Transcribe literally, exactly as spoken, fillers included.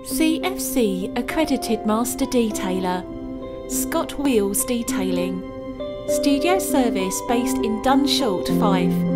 C F C Accredited Master Detailer, Scotwheels Detailing. Studio service based in Dunshort, Fife.